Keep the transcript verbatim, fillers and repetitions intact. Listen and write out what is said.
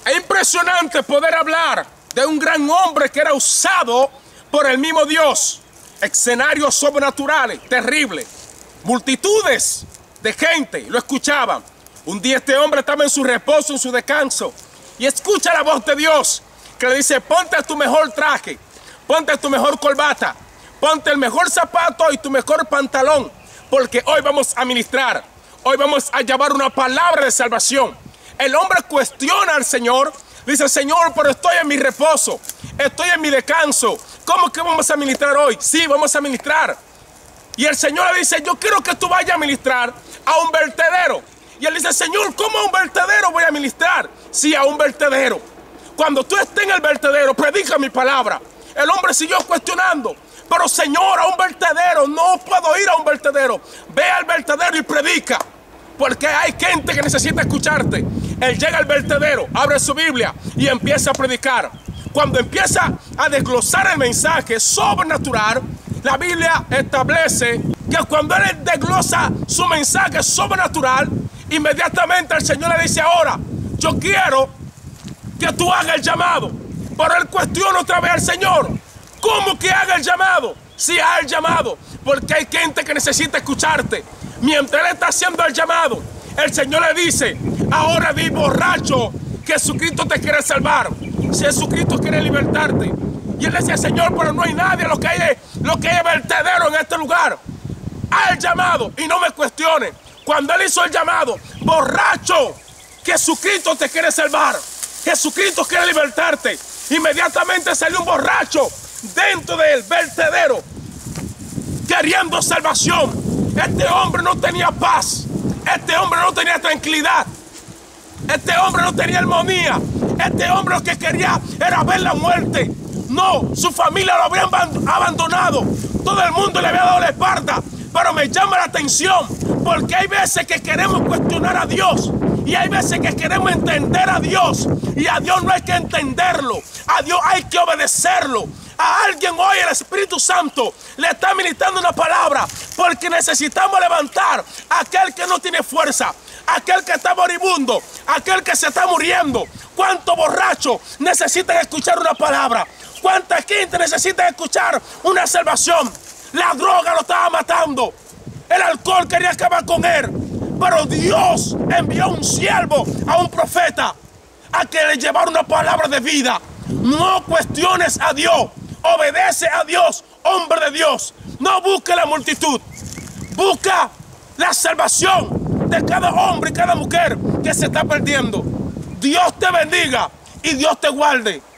Es impresionante poder hablar de un gran hombre que era usado por el mismo Dios. Escenarios sobrenaturales, terribles. Multitudes de gente lo escuchaban. Un día este hombre estaba en su reposo, en su descanso, y escucha la voz de Dios que le dice: ponte tu mejor traje, ponte tu mejor corbata, ponte el mejor zapato y tu mejor pantalón, porque hoy vamos a ministrar, hoy vamos a llevar una palabra de salvación. El hombre cuestiona al Señor, dice: Señor, pero estoy en mi reposo, estoy en mi descanso, ¿cómo que vamos a ministrar hoy? Sí, vamos a ministrar. Y el Señor le dice: yo quiero que tú vayas a ministrar a un vertedero. Y él dice: Señor, ¿cómo a un vertedero voy a ministrar? Sí, a un vertedero. Cuando tú estés en el vertedero, predica mi palabra. El hombre siguió cuestionando: pero Señor, a un vertedero, no puedo ir a un vertedero. Ve al vertedero y predica, porque hay gente que necesita escucharte. Él llega al vertedero, abre su Biblia y empieza a predicar. Cuando empieza a desglosar el mensaje sobrenatural, la Biblia establece que cuando él desglosa su mensaje sobrenatural, inmediatamente el Señor le dice: ahora, yo quiero que tú hagas el llamado. Pero él cuestiona otra vez al Señor: ¿cómo que haga el llamado? Sí, haga el llamado, porque hay gente que necesita escucharte. Mientras él está haciendo el llamado, el Señor le dice: ahora di, borracho, que Jesucristo te quiere salvar, si Jesucristo quiere libertarte. Y él decía: Señor, pero no hay nadie, lo que hay es, lo que hay es vertedero en este lugar. Haz el llamado y no me cuestione. Cuando él hizo el llamado: borracho, que Jesucristo te quiere salvar, Jesucristo quiere libertarte, inmediatamente salió un borracho dentro del vertedero queriendo salvación. Este hombre no tenía paz, este hombre no tenía tranquilidad, este hombre no tenía armonía, este hombre lo que quería era ver la muerte. No, su familia lo habían abandonado, todo el mundo le había dado la espalda. Pero me llama la atención, porque hay veces que queremos cuestionar a Dios, y hay veces que queremos entender a Dios, y a Dios no hay que entenderlo, a Dios hay que obedecerlo. A alguien hoy el Espíritu Santo le está ministrando una palabra, porque necesitamos levantar a aquel que no tiene fuerza, aquel que está moribundo, aquel que se está muriendo. ¿Cuántos borrachos necesitan escuchar una palabra? ¿Cuánta gente necesita escuchar una salvación? La droga lo estaba matando, el alcohol quería acabar con él, pero Dios envió un siervo, a un profeta, a que le llevara una palabra de vida. No cuestiones a Dios, obedece a Dios, hombre de Dios. No busque la multitud, busca la salvación de cada hombre y cada mujer que se está perdiendo. Dios te bendiga y Dios te guarde.